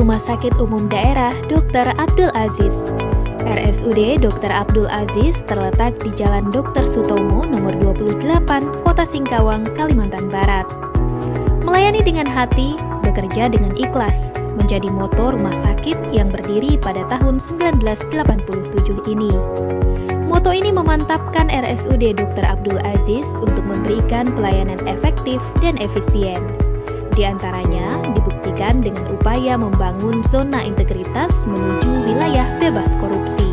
Rumah Sakit Umum Daerah Dr. Abdul Aziz. RSUD Dr. Abdul Aziz terletak di Jalan Dr. Sutomo nomor 28, Kota Singkawang, Kalimantan Barat. Melayani dengan hati, bekerja dengan ikhlas, menjadi moto rumah sakit yang berdiri pada tahun 1987 ini. Moto ini memantapkan RSUD Dr. Abdul Aziz untuk memberikan pelayanan efektif dan efisien. Di antaranya dibuktikan dengan upaya membangun zona integritas menuju wilayah bebas korupsi.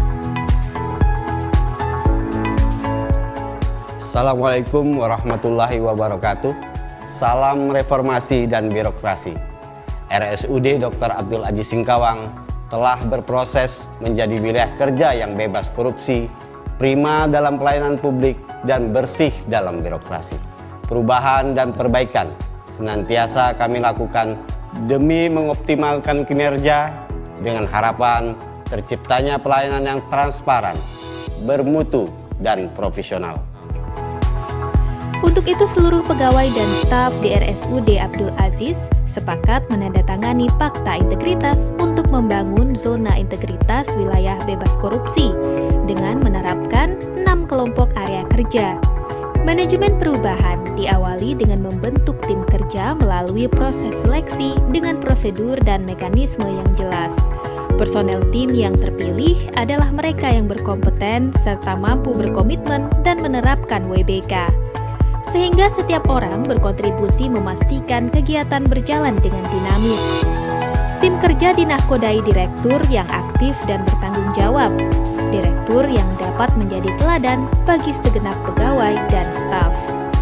Assalamualaikum warahmatullahi wabarakatuh. Salam reformasi dan birokrasi. RSUD Dr. Abdul Aziz Singkawang telah berproses menjadi wilayah kerja yang bebas korupsi, prima dalam pelayanan publik, dan bersih dalam birokrasi. Perubahan dan perbaikan senantiasa kami lakukan demi mengoptimalkan kinerja dengan harapan terciptanya pelayanan yang transparan, bermutu, dan profesional. Untuk itu seluruh pegawai dan staf di RSUD Abdul Aziz sepakat menandatangani Fakta Integritas untuk membangun zona integritas wilayah bebas korupsi dengan menerapkan 6 kelompok area kerja. Manajemen perubahan diawali dengan membentuk tim kerja melalui proses seleksi dengan prosedur dan mekanisme yang jelas. Personel tim yang terpilih adalah mereka yang berkompeten serta mampu berkomitmen dan menerapkan WBK. Sehingga setiap orang berkontribusi memastikan kegiatan berjalan dengan dinamis. Tim kerja dinahkodai direktur yang aktif dan bertanggung jawab. Direktur yang dapat menjadi teladan bagi segenap pegawai dan staf.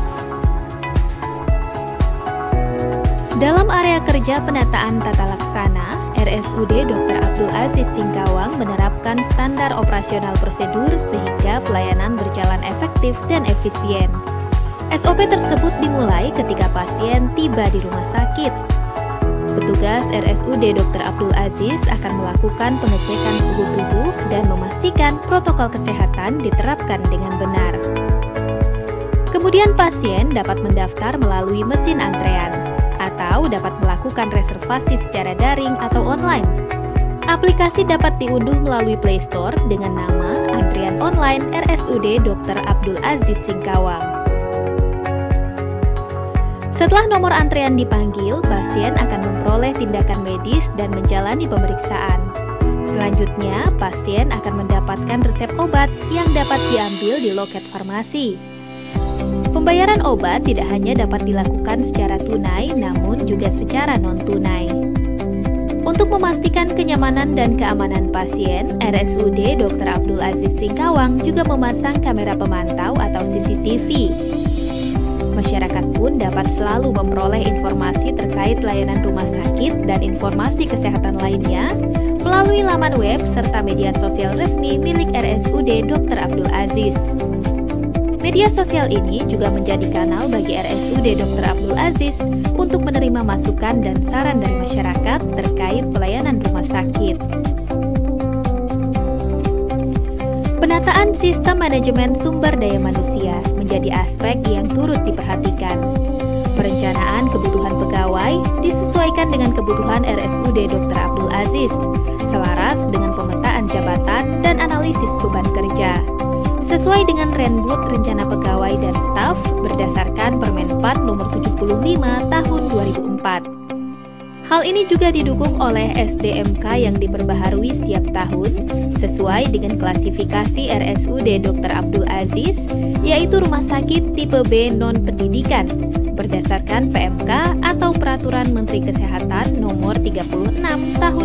Dalam area kerja penataan tata laksana, RSUD Dr. Abdul Aziz Singkawang menerapkan standar operasional prosedur sehingga pelayanan berjalan efektif dan efisien. SOP tersebut dimulai ketika pasien tiba di rumah sakit. Petugas RSUD Dr. Abdul Aziz akan melakukan pengecekan suhu tubuh dan memastikan protokol kesehatan diterapkan dengan benar. Kemudian pasien dapat mendaftar melalui mesin antrean atau dapat melakukan reservasi secara daring atau online. Aplikasi dapat diunduh melalui Play Store dengan nama Antrian Online RSUD Dr. Abdul Aziz Singkawang. Setelah nomor antrean dipanggil, pasien akan memperoleh tindakan medis dan menjalani pemeriksaan. Selanjutnya, pasien akan mendapatkan resep obat yang dapat diambil di loket farmasi. Pembayaran obat tidak hanya dapat dilakukan secara tunai, namun juga secara non-tunai. Untuk memastikan kenyamanan dan keamanan pasien, RSUD Dr. Abdul Aziz Singkawang juga memasang kamera pemantau atau CCTV. Masyarakat pun dapat selalu memperoleh informasi terkait layanan rumah sakit dan informasi kesehatan lainnya melalui laman web serta media sosial resmi milik RSUD Dr. Abdul Aziz. Media sosial ini juga menjadi kanal bagi RSUD Dr. Abdul Aziz untuk menerima masukan dan saran dari masyarakat terkait pelayanan rumah sakit. Penataan sistem manajemen sumber daya manusia menjadi aspek yang turut diperhatikan. Perencanaan kebutuhan pegawai disesuaikan dengan kebutuhan RSUD Dr. Abdul Aziz, selaras dengan pemetaan jabatan dan analisis beban kerja, sesuai dengan Renbud Rencana Pegawai dan Staf berdasarkan Permenpan Nomor 75 Tahun 2004. Hal ini juga didukung oleh SDMK yang diperbaharui setiap tahun sesuai dengan klasifikasi RSUD Dr. Abdul Aziz, yaitu rumah sakit tipe B non-pendidikan berdasarkan PMK atau Peraturan Menteri Kesehatan Nomor 36 Tahun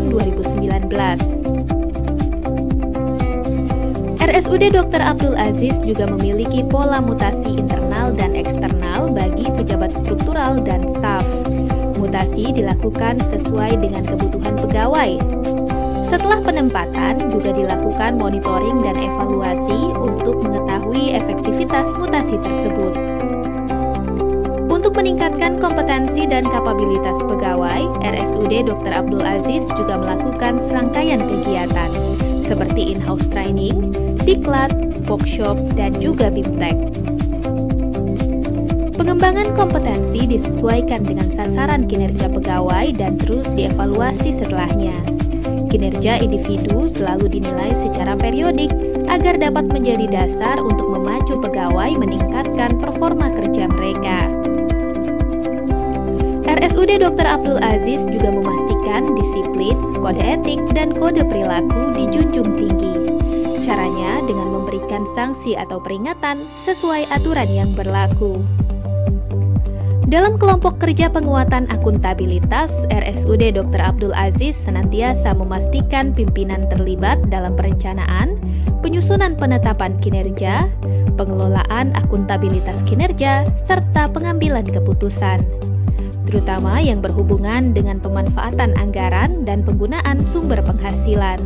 2019. RSUD Dr. Abdul Aziz juga memiliki pola mutasi internal dan eksternal bagi pejabat struktural dan staf. Mutasi dilakukan sesuai dengan kebutuhan pegawai. Setelah penempatan, juga dilakukan monitoring dan evaluasi untuk mengetahui efektivitas mutasi tersebut. Untuk meningkatkan kompetensi dan kapabilitas pegawai, RSUD Dr. Abdul Aziz juga melakukan serangkaian kegiatan, seperti in-house training, diklat, workshop, dan juga BIMTEK. Pengembangan kompetensi disesuaikan dengan sasaran kinerja pegawai dan terus dievaluasi setelahnya. Kinerja individu selalu dinilai secara periodik agar dapat menjadi dasar untuk memacu pegawai meningkatkan performa kerja mereka. RSUD Dr. Abdul Aziz juga memastikan disiplin, kode etik, dan kode perilaku dijunjung tinggi. Caranya dengan memberikan sanksi atau peringatan sesuai aturan yang berlaku. Dalam kelompok kerja penguatan akuntabilitas, RSUD Dr. Abdul Aziz senantiasa memastikan pimpinan terlibat dalam perencanaan, penyusunan penetapan kinerja, pengelolaan akuntabilitas kinerja, serta pengambilan keputusan, terutama yang berhubungan dengan pemanfaatan anggaran dan penggunaan sumber penghasilan.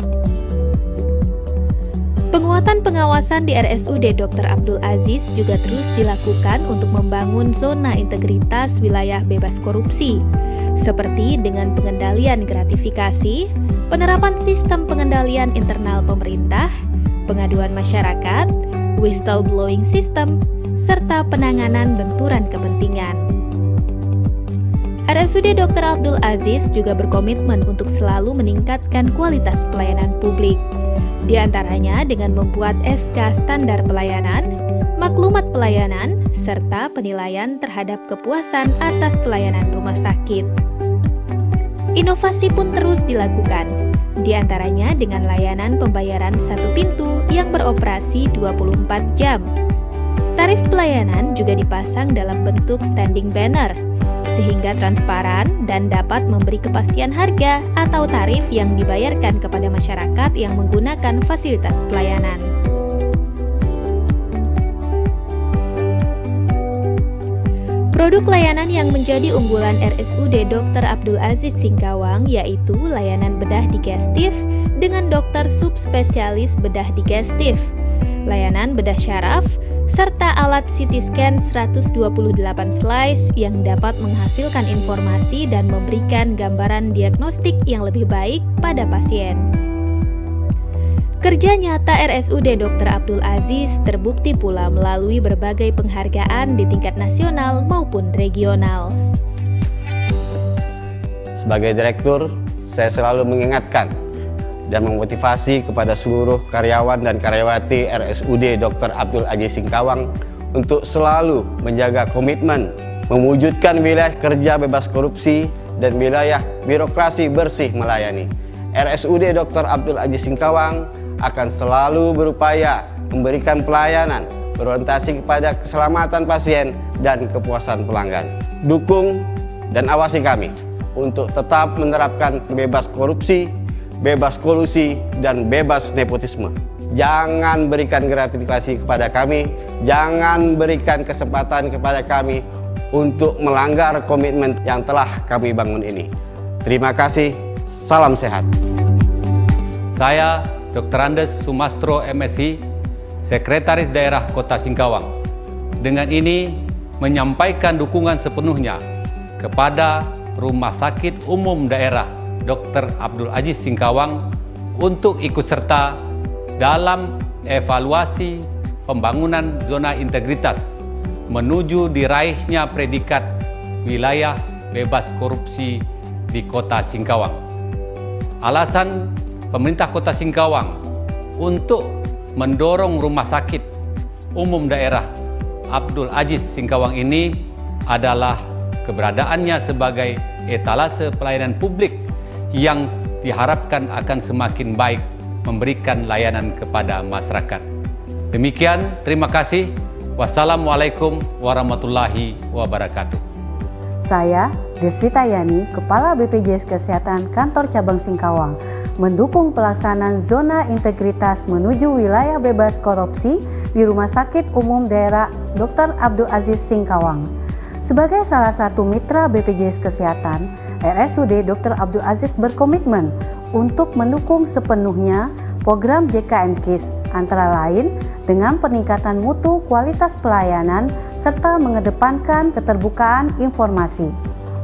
Penguatan pengawasan di RSUD Dr. Abdul Aziz juga terus dilakukan untuk membangun zona integritas wilayah bebas korupsi, seperti dengan pengendalian gratifikasi, penerapan sistem pengendalian internal pemerintah, pengaduan masyarakat, whistleblowing system, serta penanganan benturan kepentingan. RSUD Dr. Abdul Aziz juga berkomitmen untuk selalu meningkatkan kualitas pelayanan publik, di antaranya dengan membuat SK standar pelayanan, maklumat pelayanan, serta penilaian terhadap kepuasan atas pelayanan rumah sakit. Inovasi pun terus dilakukan, di antaranya dengan layanan pembayaran satu pintu yang beroperasi 24 jam. Tarif pelayanan juga dipasang dalam bentuk standing banner, sehingga transparan dan dapat memberi kepastian harga atau tarif yang dibayarkan kepada masyarakat yang menggunakan fasilitas pelayanan. Produk layanan yang menjadi unggulan RSUD Dr. Abdul Aziz Singkawang yaitu layanan bedah digestif dengan dokter subspesialis bedah digestif, layanan bedah syaraf, serta alat CT scan 128 slice yang dapat menghasilkan informasi dan memberikan gambaran diagnostik yang lebih baik pada pasien. Kerja nyata RSUD Dr. Abdul Aziz terbukti pula melalui berbagai penghargaan di tingkat nasional maupun regional. Sebagai direktur, saya selalu mengingatkan dan memotivasi kepada seluruh karyawan dan karyawati RSUD Dr. Abdul Aziz Singkawang untuk selalu menjaga komitmen mewujudkan wilayah kerja bebas korupsi dan wilayah birokrasi bersih melayani. RSUD Dr. Abdul Aziz Singkawang akan selalu berupaya memberikan pelayanan berorientasi kepada keselamatan pasien dan kepuasan pelanggan. Dukung dan awasi kami untuk tetap menerapkan bebas korupsi, bebas kolusi, dan bebas nepotisme. Jangan berikan gratifikasi kepada kami, jangan berikan kesempatan kepada kami untuk melanggar komitmen yang telah kami bangun ini. Terima kasih, salam sehat. Saya Dr. Andes Sumastro MSI, Sekretaris Daerah Kota Singkawang. Dengan ini menyampaikan dukungan sepenuhnya kepada Rumah Sakit Umum Daerah Dr. Abdul Aziz Singkawang untuk ikut serta dalam evaluasi pembangunan zona integritas menuju diraihnya predikat wilayah bebas korupsi di Kota Singkawang. Alasan pemerintah Kota Singkawang untuk mendorong Rumah Sakit Umum Daerah Abdul Aziz Singkawang ini adalah keberadaannya sebagai etalase pelayanan publik yang diharapkan akan semakin baik memberikan layanan kepada masyarakat. Demikian, terima kasih. Wassalamualaikum warahmatullahi wabarakatuh. Saya, Deswita Yani, Kepala BPJS Kesehatan Kantor Cabang Singkawang, mendukung pelaksanaan zona integritas menuju wilayah bebas korupsi di Rumah Sakit Umum Daerah Dr. Abdul Aziz Singkawang. Sebagai salah satu mitra BPJS Kesehatan, RSUD Dr. Abdul Aziz berkomitmen untuk mendukung sepenuhnya program JKN KIS, antara lain dengan peningkatan mutu kualitas pelayanan serta mengedepankan keterbukaan informasi.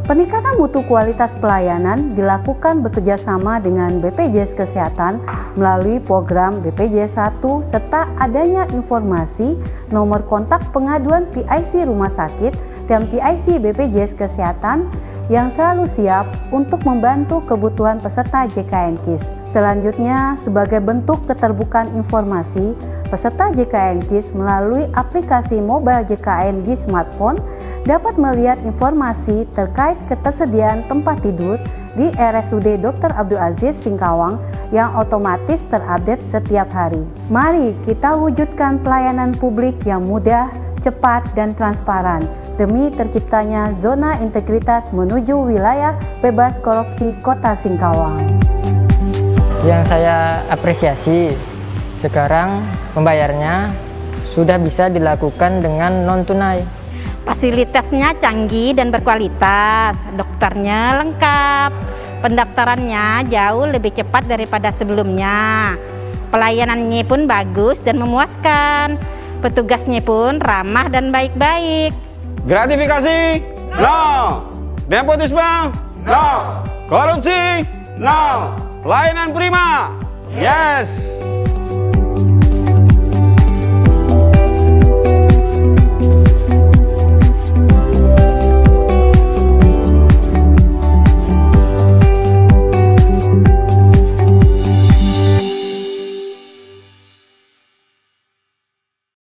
Peningkatan mutu kualitas pelayanan dilakukan bekerjasama dengan BPJS Kesehatan melalui program BPJS 1 serta adanya informasi nomor kontak pengaduan PIC Rumah Sakit dan PIC BPJS Kesehatan yang selalu siap untuk membantu kebutuhan peserta JKN KIS. Selanjutnya, sebagai bentuk keterbukaan informasi, peserta JKN KIS melalui aplikasi mobile JKN di smartphone dapat melihat informasi terkait ketersediaan tempat tidur di RSUD Dr. Abdul Aziz Singkawang yang otomatis terupdate setiap hari. Mari kita wujudkan pelayanan publik yang mudah, cepat, dan transparan demi terciptanya zona integritas menuju wilayah bebas korupsi Kota Singkawang. Yang saya apresiasi, sekarang pembayarannya sudah bisa dilakukan dengan non-tunai. Fasilitasnya canggih dan berkualitas, dokternya lengkap, pendaftarannya jauh lebih cepat daripada sebelumnya, pelayanannya pun bagus dan memuaskan, petugasnya pun ramah dan baik-baik. Gratifikasi? No. Nepotisme? No. Korupsi? No. Pelayanan prima? Yes.